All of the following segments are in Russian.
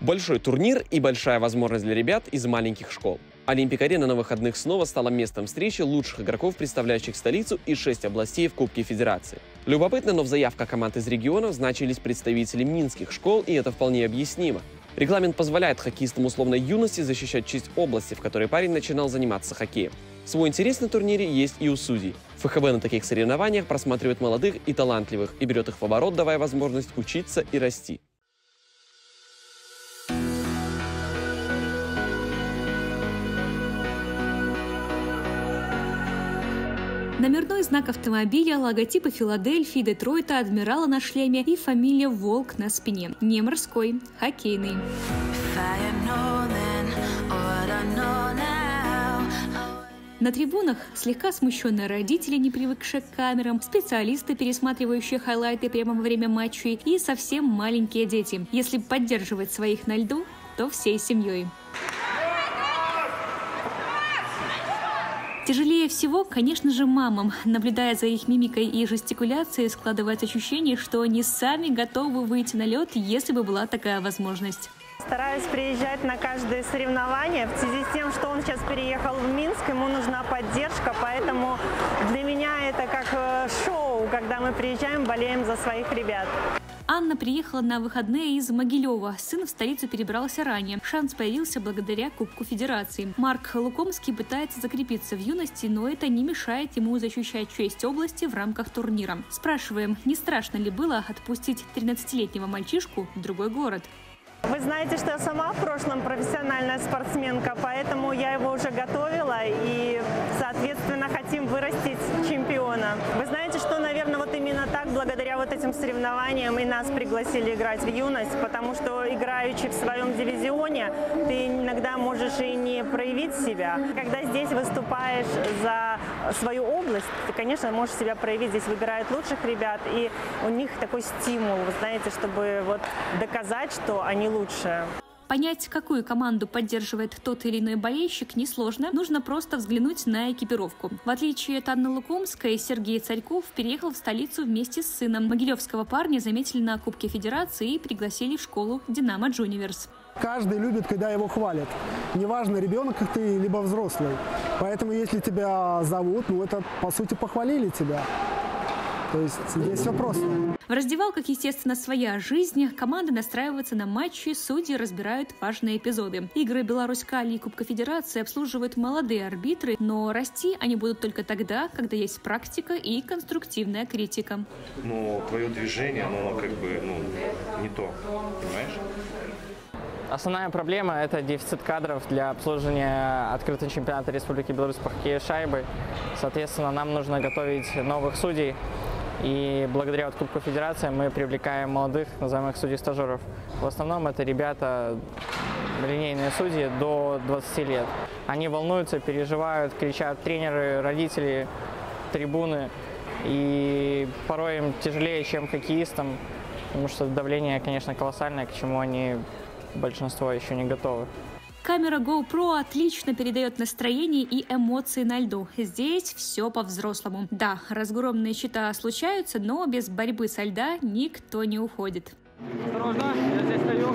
Большой турнир и большая возможность для ребят из маленьких школ. Олимпик-арена на выходных снова стала местом встречи лучших игроков, представляющих столицу, и 6 областей в Кубке Федерации. Любопытно, но в заявках команд из регионов значились представители минских школ, и это вполне объяснимо. Регламент позволяет хоккеистам условной юности защищать честь области, в которой парень начинал заниматься хоккеем. Свой интерес на турнире есть и у судей. ФХБ на таких соревнованиях просматривает молодых и талантливых и берет их в оборот, давая возможность учиться и расти. Номерной знак автомобиля, логотипы Филадельфии, Детройта, адмирала на шлеме и фамилия Волк на спине. Не морской, хоккейный. На трибунах слегка смущенные родители, не привыкшие к камерам, специалисты, пересматривающие хайлайты прямо во время матчей, и совсем маленькие дети. Если поддерживать своих на льду, то всей семьей. Тяжелее всего, конечно же, мамам. Наблюдая за их мимикой и жестикуляцией, складывается ощущение, что они сами готовы выйти на лед, если бы была такая возможность. Стараюсь приезжать на каждое соревнование. В связи с тем, что он сейчас переехал в Минск, ему нужна поддержка, поэтому для меня это как шоу, когда мы приезжаем, болеем за своих ребят. Анна приехала на выходные из Могилева. Сын в столицу перебрался ранее. Шанс появился благодаря Кубку Федерации. Марк Лукомский пытается закрепиться в юности, но это не мешает ему защищать честь области в рамках турнира. Спрашиваем, не страшно ли было отпустить 13-летнего мальчишку в другой город? Вы знаете, что я сама в прошлом профессиональная спортсменка, поэтому я его уже готовила и, соответственно, хотим вырастить чемпиона. Вы знаете, что, наверное, вот именно так, благодаря вот этим соревнованиям и нас пригласили играть в юность, потому что, играючи в своем дивизионе, ты иногда можешь и не проявить себя. Когда здесь выступаешь за свою область, ты, конечно, можешь себя проявить. Здесь выбирают лучших ребят, и у них такой стимул, вы знаете, чтобы вот доказать, что они лучше. Понять, какую команду поддерживает тот или иной болельщик, несложно. Нужно просто взглянуть на экипировку. В отличие от Анны Лукомской, Сергей Царьков переехал в столицу вместе с сыном. Могилевского парня заметили на Кубке Федерации и пригласили в школу «Динамо Джуниверс». Каждый любит, когда его хвалят. Неважно, ребенок ты, либо взрослый. Поэтому, если тебя зовут, это, по сути, похвалили тебя. То есть здесь все просто. В раздевалках, естественно, своя жизнь. Команды настраиваются на матчи, судьи разбирают важные эпизоды. Игры Беларусь-Кали и Кубка Федерации обслуживают молодые арбитры, но расти они будут только тогда, когда есть практика и конструктивная критика. Но твое движение, оно не то, понимаешь? Основная проблема – это дефицит кадров для обслуживания открытого чемпионата Республики Беларусь по хоккею с шайбой. Соответственно, нам нужно готовить новых судей. И благодаря Кубку Федерации мы привлекаем молодых, называемых судей-стажеров. В основном это ребята, линейные судьи до 20 лет. Они волнуются, переживают, кричат тренеры, родители, трибуны. И порой им тяжелее, чем хоккеистам, потому что давление, конечно, колоссальное, к чему они, большинство, еще не готовы. Камера GoPro отлично передает настроение и эмоции на льду. Здесь все по-взрослому. Да, разгромные счета случаются, но без борьбы со льда никто не уходит. Осторожно, я здесь стою.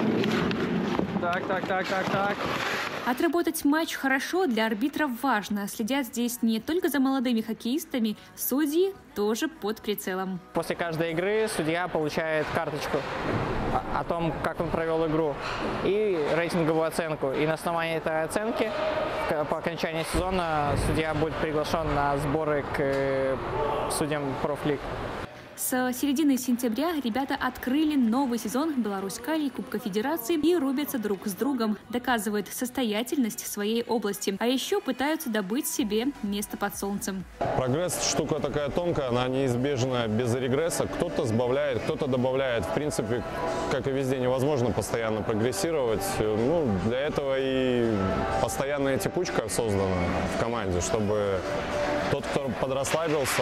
Так. Отработать матч хорошо для арбитров важно. Следят здесь не только за молодыми хоккеистами, судьи тоже под прицелом. После каждой игры судья получает карточку о том, как он провел игру, и рейтинговую оценку. И на основании этой оценки по окончании сезона судья будет приглашен на сборы к судьям профлиг. С середины сентября ребята открыли новый сезон Беларусь-Кали, Кубка Федерации и рубятся друг с другом, доказывают состоятельность своей области, а еще пытаются добыть себе место под солнцем. Прогресс – штука такая тонкая, она неизбежна без регресса. Кто-то сбавляет, кто-то добавляет. В принципе, как и везде, невозможно постоянно прогрессировать. Для этого и постоянная текучка создана в команде, чтобы тот, кто подрасслабился,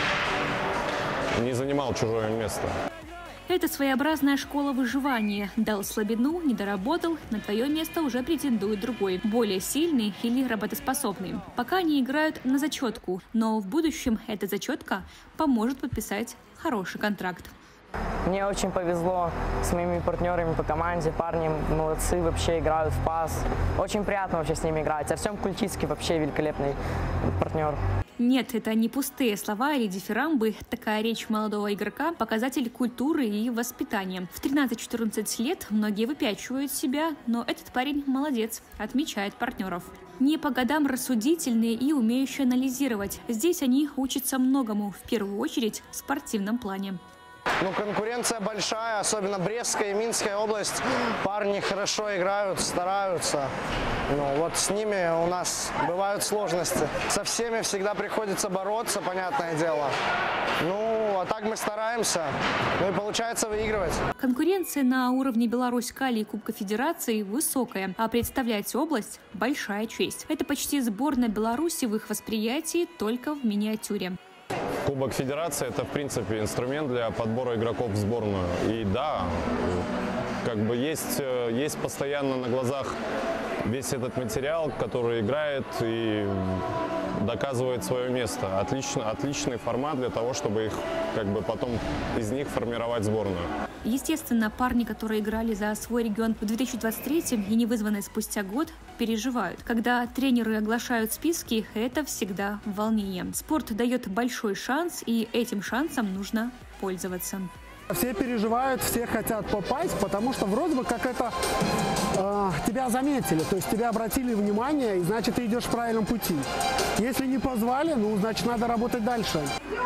не занимал чужое место. Это своеобразная школа выживания. Дал слабину, не доработал, на твое место уже претендует другой, более сильный или работоспособный. Пока они играют на зачетку, но в будущем эта зачетка поможет подписать хороший контракт. Мне очень повезло с моими партнерами по команде, парни молодцы, вообще играют в пас. Очень приятно вообще с ними играть. Артем Кульчицкий вообще великолепный партнер. Нет, это не пустые слова или дифирамбы. Такая речь молодого игрока – показатель культуры и воспитания. В 13-14 лет многие выпячивают себя, но этот парень молодец, отмечает партнеров. Не по годам рассудительные и умеющие анализировать. Здесь они учатся многому, в первую очередь в спортивном плане. Ну, конкуренция большая, особенно Брестская и Минская область. Парни хорошо играют, стараются. Ну, вот с ними у нас бывают сложности. Со всеми всегда приходится бороться, понятное дело. Ну, а так мы стараемся. Ну и получается выигрывать. Конкуренция на уровне Беларусь-Кали и Кубка Федерации высокая, а представлять область – большая честь. Это почти сборная Беларуси в их восприятии, только в миниатюре. Кубок Федерации – это, в принципе, инструмент для подбора игроков в сборную. И да, как бы есть постоянно на глазах весь этот материал, который играет и доказывает свое место. Отличный формат для того, чтобы их, как бы, потом из них формировать сборную. Естественно, парни, которые играли за свой регион в 2023 и не вызванные спустя год, переживают. Когда тренеры оглашают списки, это всегда волнение. Спорт дает большой шанс, и этим шансом нужно пользоваться. Все переживают, все хотят попасть, потому что вроде бы как это тебя заметили, то есть тебя обратили внимание, и значит ты идешь в правильном пути. Если не позвали, ну значит надо работать дальше.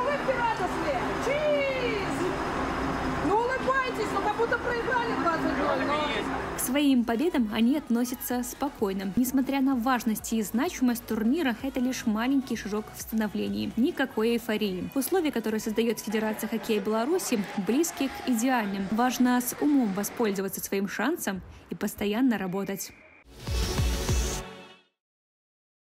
К своим победам они относятся спокойно. Несмотря на важность и значимость турнира, это лишь маленький шажок в становлении. Никакой эйфории. Условия, которые создает Федерация хоккея Беларуси, близки к идеальным. Важно с умом воспользоваться своим шансом и постоянно работать.